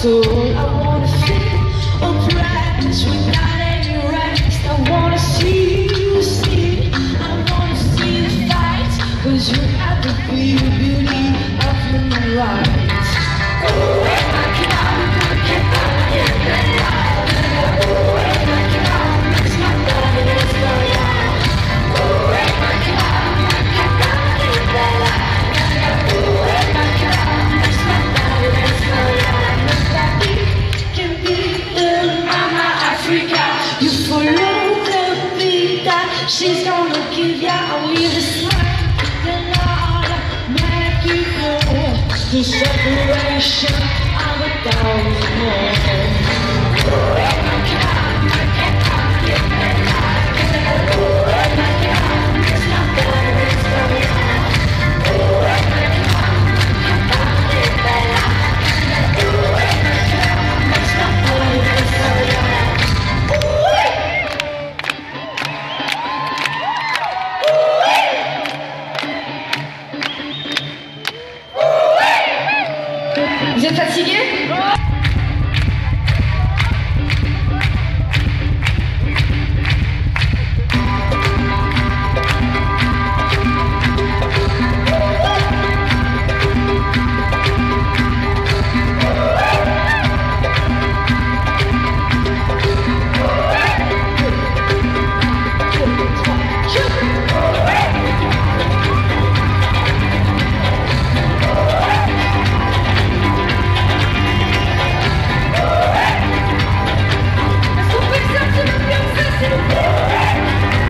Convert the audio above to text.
soul. I wanna feel a practice without any rest. I wanna see you see, I wanna see the fights, 'cause you have to be the beauty of human rights. You follow the beat that she's gonna give ya with a smile. Then I'll make you know the separation of 1,000 more. Vous êtes fatigué ?